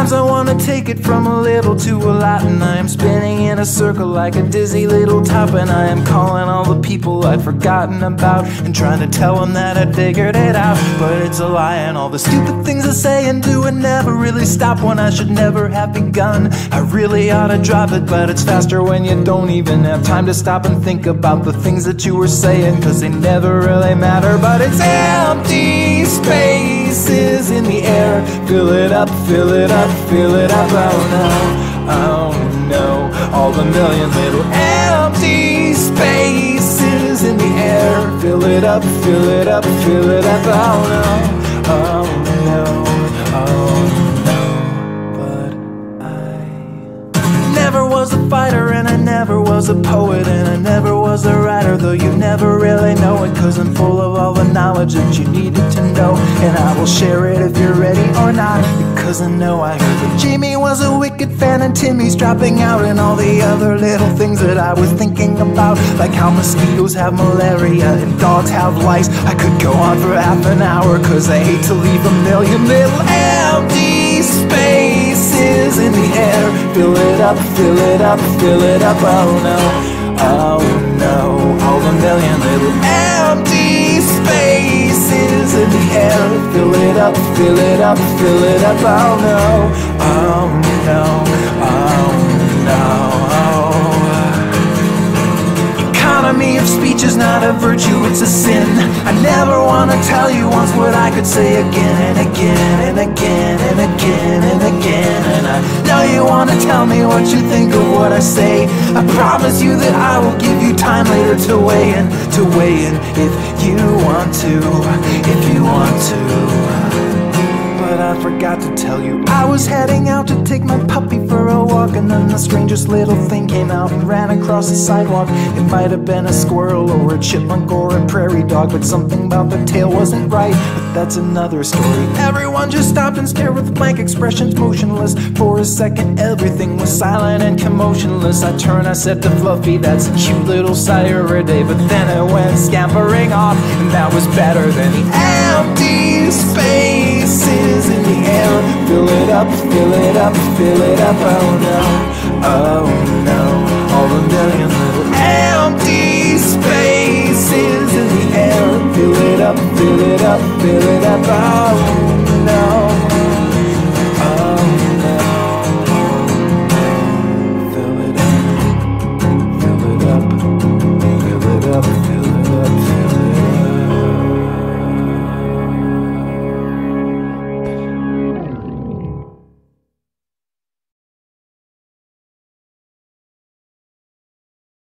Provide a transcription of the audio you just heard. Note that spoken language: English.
Sometimes I wanna take it from a little to a lot, and I am spinning in a circle like a dizzy little top. And I am calling all the people I've forgotten about, and trying to tell them that I figured it out. But it's a lie, and all the stupid things I say and do and never really stop when I should never have begun. I really ought to drop it, but it's faster when you don't even have time to stop and think about the things that you were saying, cause they never really matter. But it's empty spaces in the air. Fill it up, fill it up, fill it up. Oh no, oh no. All the million little empty spaces in the air. Fill it up, fill it up, fill it up. Oh no, oh no, oh no. But I never was a fighter, and I never was a poet, and I never was a writer, though you never really know it, cause I'm full of all the knowledge that you needed to know. And I will share it if you're ready or not, because I know I heard that Jamie was a wicked fan, and Timmy's dropping out, and all the other little things that I was thinking about, like how mosquitoes have malaria and dogs have lice. I could go on for half an hour, cause I hate to leave a million little empty spaces in the air. Fill it up, fill it up, fill it up. Oh no, oh no. All the million little empty spaces in the air. Fill it up, fill it up, fill it up. Oh no, oh no, oh no. Economy of speech is not a virtue, it's a sin. I never want to tell you once what I could say again and again and again and again and again. And I know you want to tell me what you think of what I say. I promise you that I will give you time later to weigh in if you want to, if you want to. But I forgot to tell you, I was heading out to take my puppy for a walk, and then the strangest little thing came out and ran across the sidewalk. It might have been a squirrel or a chipmunk or a prairie dog, but something about the tail wasn't right. But that's another story. Everyone just stopped and stared with blank expressions, motionless. For a second everything was silent and commotionless. I turned, I said to Fluffy, that's a cute little Saturday. But then it went scampering off, and that was better than the empty spaces in the air. Fill it up, fill it up, fill it up. Oh no, oh no. All the million little empty spaces in the air. Fill it up, fill it up, fill it up. Oh